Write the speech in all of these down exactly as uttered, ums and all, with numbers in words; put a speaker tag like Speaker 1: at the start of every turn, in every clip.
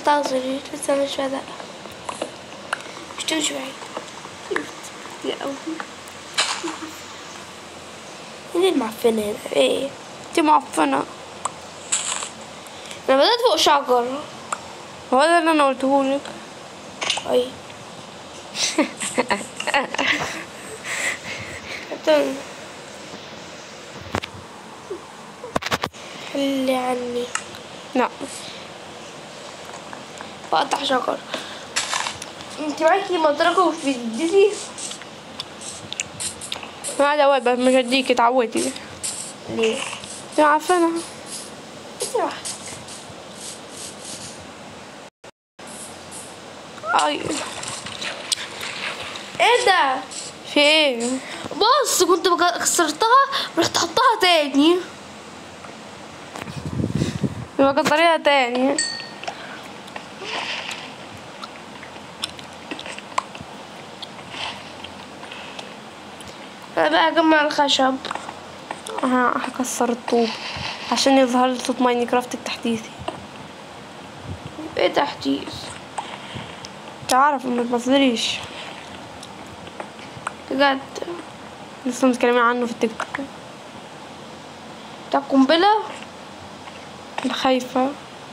Speaker 1: انتظري لسه مش بدأ. مش تمشي بعيد يا قوي. مين المعفنة هنا؟ ايه؟ انتي معفنة. انا بدأت فوق شجرة. هو ده اللي انا قلتهولك. اي خلي عني. لا بقطع شجر. انت معاكي مطرقة ومش بتديني؟ هذا اول بس مش هديكي، اتعودي. ليه؟ انت عارفانا. انت راحتك. اي ايه ده؟ في ايه؟ بص كنت كسرتها رحت حطها تاني. يبقى كسريها تاني. انا بقى اجمع الخشب. ها هكسر الطوب عشان يظهر لي صوت ماينكرافت التحديثي. ايه تحديث؟ تعرف ما تبصليش بجد. لسه متكلمين عنه في التيك توك. بتاع القنبلة. انا خايفة.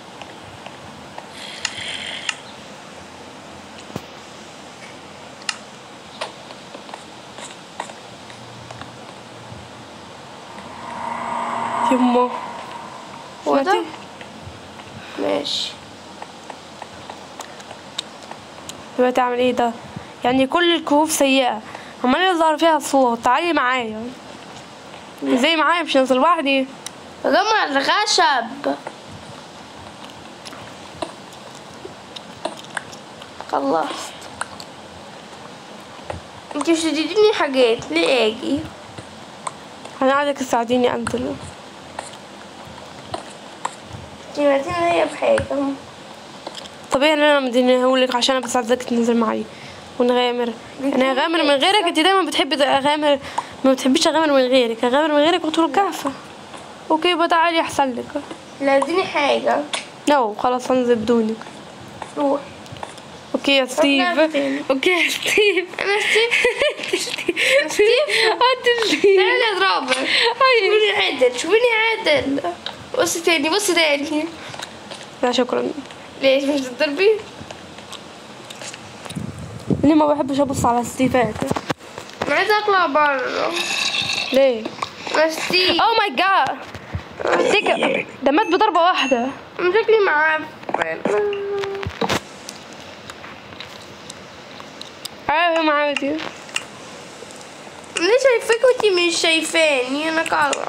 Speaker 1: يما هو ده ماشي. دلوقتي اعمل ايه ده؟ يعني كل الكهوف سيئة امال يظهر فيها صوت. تعالي معايا. ازاي معايا؟ مش هنزل لوحدي. بجمع الخشب. خلصت. انتي مش تديني حاجات ليه اجي؟ انا عايزك تساعديني انزل. انتي مدينة هي بحاجة. طبيعي ان انا مدينهولك عشان انا بس عايزاك تنزل معايا ونغامر. انا اغامر من غيرك. انتي دايما بتحبي اغامر، ما بتحبيش اغامر من غيرك. اغامر من غيرك وتقول كعفة. اوكي يبقى تعالي احسن لك. لا اديني حاجة. نو خلاص هنزل بدونك. روح. اوكي يا ستيف. اوكي يا ستيف. انا ستيف. ستيف ستيف تعالي اضربك. شوفيني عادل شوفيني عادل. بصي تاني بصي تاني. لا شكرا. ليش مش تضربي؟ ليه ما بحبش ابص على ستيفات؟ انا عايزه اطلع بره. ليه؟ انا ستيف. اوه ماي جاد. ده مات بضربه واحده. انا شكلي معفن. ايوه معاكي. ليه شايفاك وانتي مش شايفاني؟ انا كعبة.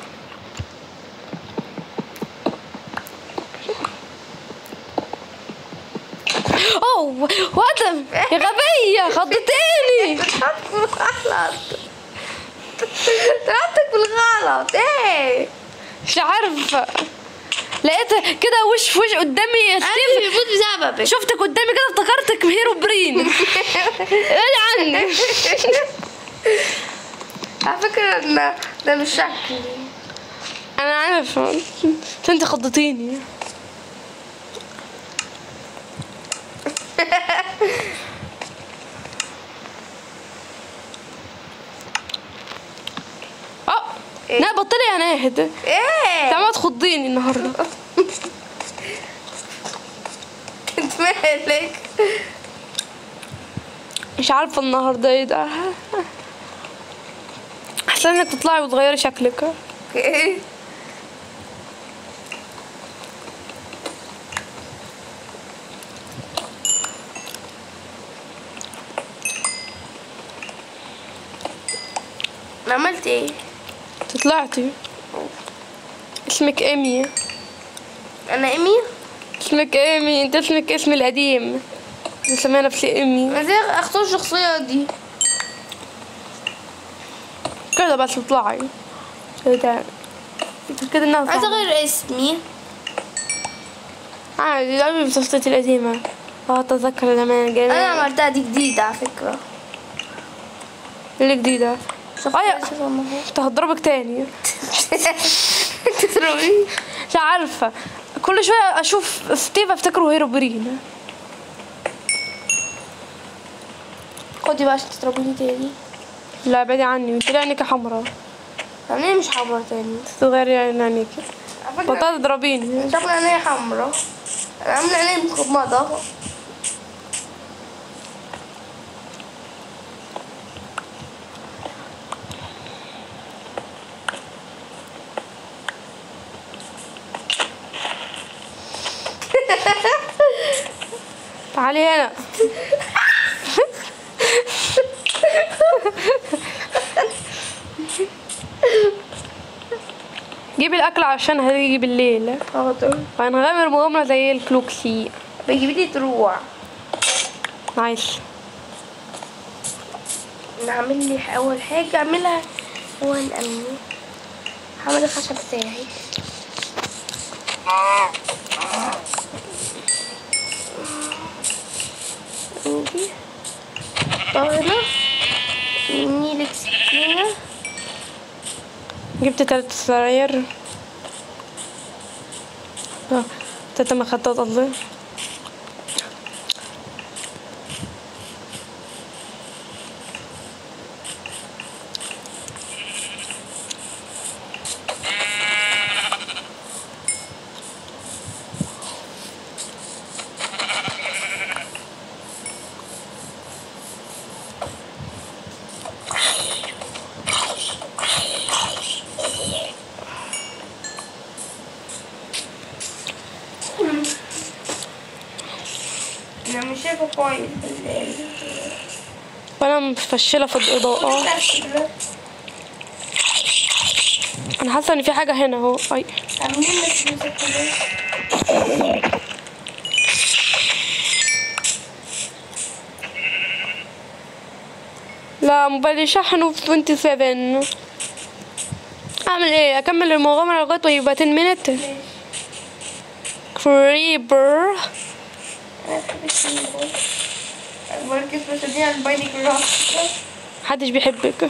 Speaker 1: اوه وادم يا غبية خضتيني. بالغلط. ضربتك بالغلط. ايه مش عارفة لقيت كده وش في وش قدامي يا ستيف. انا بيموت بسببك. شفتك قدامي كده افتكرتك هيرو برين. ايه عني. على فكرة ان ده مش شكلي. انا عارفة انت خضتيني. اه لا بطلي يا ناهد. ايه انت ما تخضيني النهارده. انت مالك؟ مش عارفه النهارده ايه ده. احسن انك تطلعي وتغيري شكلك. اوكي عملت ايه؟ طلعتي. اسمك ايمي. انا ايمي؟ اسمك ايمي. انت اسمك اسمي القديم. مسميه نفسي ايمي. ازاي اختار الشخصيه دي؟ كده بس اطلعي كده كده انها عايزه اغير اسمي. عادي ده بشخصيتي القديمه. اه اتذكر زمان جميل. انا عملتها دي جديده على فكره. اللي جديده؟ ايوه كنت هضربك تاني. تضربي؟ مش عارفه كل شويه اشوف ستيف افتكره هيرو برين.
Speaker 2: خدي بقى عشان تضربيني تاني.
Speaker 1: لا بعدي عني، انت عينيكي حمرا.
Speaker 2: عينيا مش حمرا تاني.
Speaker 1: تغيري عينيكي. بطلت تضربيني.
Speaker 2: مش عاملة عينيا حمرا، انا عاملة عينيا مغمضة.
Speaker 1: تعالي هنا. جيبي الاكل عشان هتيجي بالليل.
Speaker 2: حاضر.
Speaker 1: وهنغامر مغامرة زي الكلوكسي.
Speaker 2: بيجيبي لي دروع.
Speaker 1: نايس.
Speaker 2: نعمل لي اول حاجة اعملها هو الامن. هعمل الخشب بتاعي. نجي طاولة نيلك سكينة.
Speaker 1: جبت تلات سراير. اه تلات مخطط الله.
Speaker 2: انا مش شايفة كويس بالليل.
Speaker 1: وانا مفشلة في الاضاءة. انا حاسة ان في حاجة هنا اهو. اي
Speaker 2: عاملين لك مسكرات.
Speaker 1: لا موبايلي شحن في عشرين سبعة. اعمل ايه؟ اكمل المغامرة لغاية ما يبقى عشرة مينت. كريبر.
Speaker 2: انا بحب الكريبر. بركز بس دي على البايني كراس.
Speaker 1: محدش بيحبك.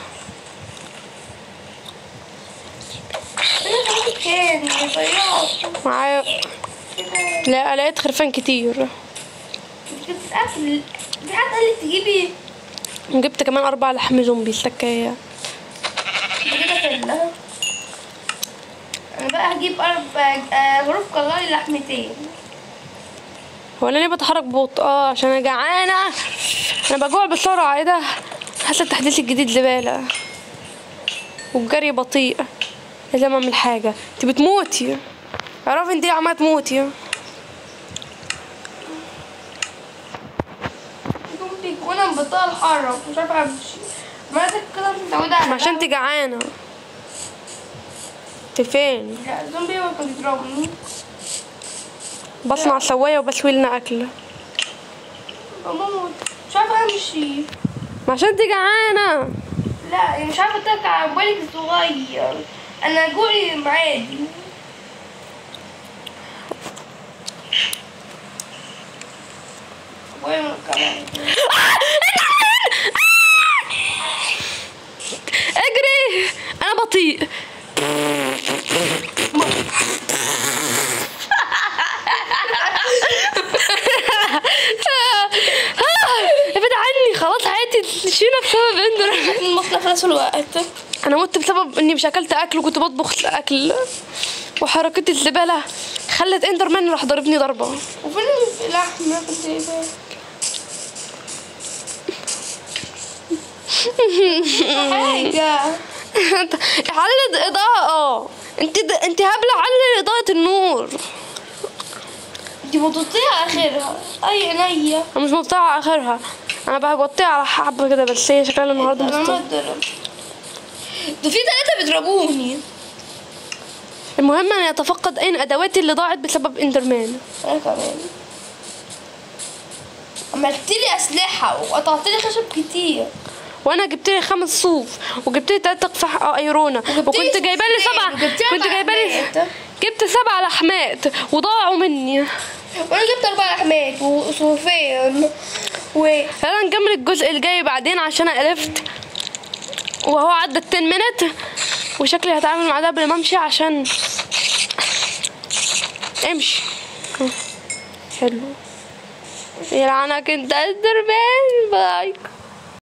Speaker 2: انا كان طيارات.
Speaker 1: معايا. لا لقيت خرفان كتير.
Speaker 2: جبت اكل. في حد قال لك تجيبي.
Speaker 1: جبت كمان اربع لحم زومبي سكاية.
Speaker 2: كده انا بقى هجيب اربع غروف كلاي لحمتين.
Speaker 1: هو انا ليه بتحرك ببطء؟ اه عشان انا جعانه. انا بجوع بسرعه. ايه ده؟ حاسه التحديث الجديد زباله والجري بطيء. لازم اعمل حاجه. انت بتموتي. اعرفي انت عماله تموتي.
Speaker 2: وانا مبطئه الحرك مش عارفه امشي. مراتك كده مش متعوده على
Speaker 1: عشان انت جعانه. انت فين؟
Speaker 2: لا الزومبي هو كان بيضربني.
Speaker 1: بصنع سوايه وبسوي لنا اكل.
Speaker 2: بموت مش عارفه امشي.
Speaker 1: ما عشان انت جعانه.
Speaker 2: لا مش عارفه اتك على موبايلك الصغير. انا جوعي عادي. موبايلي كمان.
Speaker 1: اجري. انا بطيء. ابعد عني خلاص حياتي تشينا بسبب اندر.
Speaker 2: المصنع في نفس الوقت.
Speaker 1: انا مت بسبب اني مش اكلت اكل وكنت بطبخ اكل وحركتي الزباله خلت اندر مان راح ضربني ضربه.
Speaker 2: وفين اللحمه كنت جايباها؟ حاجه.
Speaker 1: علي الاضاءه. انت انت هبله. علي اضاءه النور.
Speaker 2: دي بتطيع اخرها. اي عينيا.
Speaker 1: انا مش مقطعه اخرها. انا بوطيها على حبه كده بس هي شكلها النهارده مستوى.
Speaker 2: ده في ثلاثه بيضربوني.
Speaker 1: المهم اني اتفقد اين ادواتي اللي ضاعت بسبب اندرمان.
Speaker 2: انا كمان عملت لي اسلحه وقطعت لي خشب كتير.
Speaker 1: وانا جبت لي خمس صوف وجبت لي تلات اقفاح ايرونه وكنت جايبه لي سبع. كنت جايبه لي جبت سبع لحمات وضاعوا مني.
Speaker 2: وانا جبت اربع لحمات وصوفين و
Speaker 1: يلا نكمل الجزء الجاي بعدين عشان عرفت وهو عدى عشرة مينت وشكلي هتعامل مع ده قبل ما امشي عشان امشي. حلو يلعنك انت اندرمان. باي.